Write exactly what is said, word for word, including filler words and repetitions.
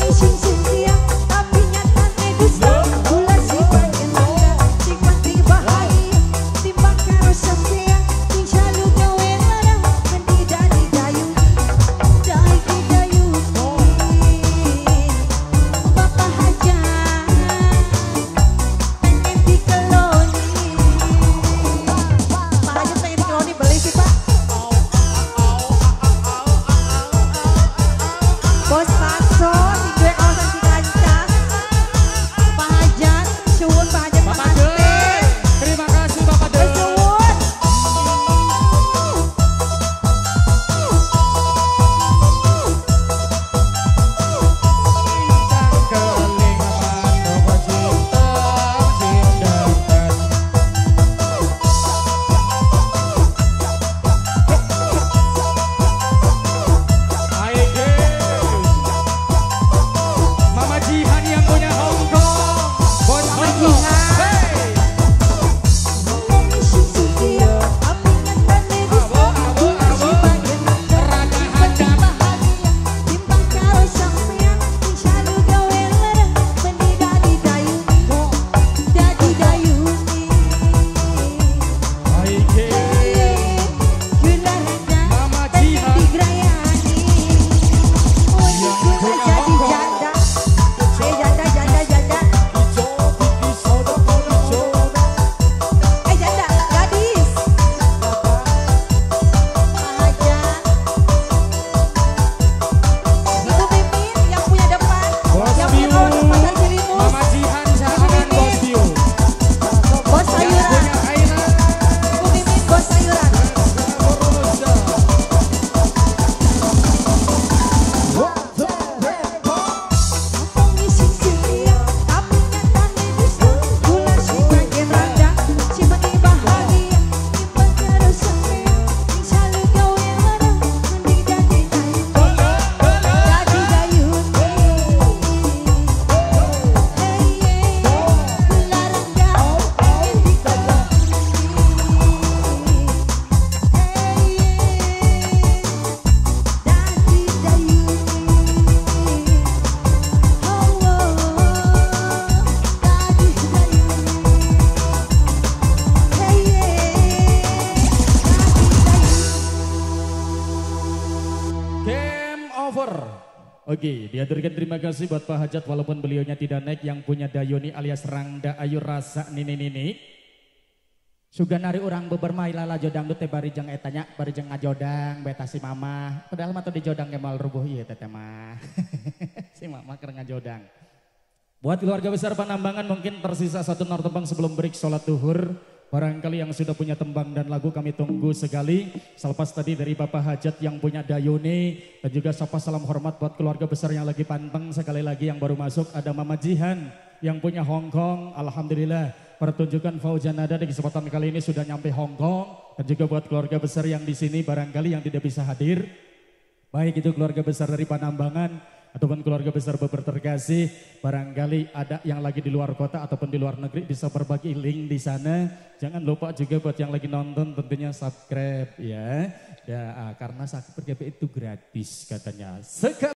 Oke, diaturkan terima kasih buat Pak Hajat walaupun beliaunya tidak naik, yang punya Dayoni alias Rangda Ayu Rasa nini-nini. Suga nari orang beberma ilala jodang teh barijeng etanya barijeng ngajodang beta si mama. Padahal mah di jodang kemal rubuh ieu teh mah. Si mama keur ngajodang. Buat keluarga besar Panambangan mungkin tersisa satu nor tembang sebelum break sholat duhur. Barangkali yang sudah punya tembang dan lagu kami tunggu sekali. Selepas tadi dari Bapak Hajat yang punya Dayoni. Dan juga sapa salam hormat buat keluarga besar yang lagi panteng. Sekali lagi yang baru masuk ada Mama Jihan yang punya Hongkong. Alhamdulillah pertunjukan Fauzanada di kesempatan kali ini sudah nyampe Hongkong. Dan juga buat keluarga besar yang di sini barangkali yang tidak bisa hadir. Baik itu keluarga besar dari Panambangan ataupun keluarga besar beber terkasih, barangkali ada yang lagi di luar kota ataupun di luar negeri bisa berbagi link di sana. Jangan lupa juga buat yang lagi nonton tentunya subscribe ya. Ya karena subscribe itu gratis katanya. Sekali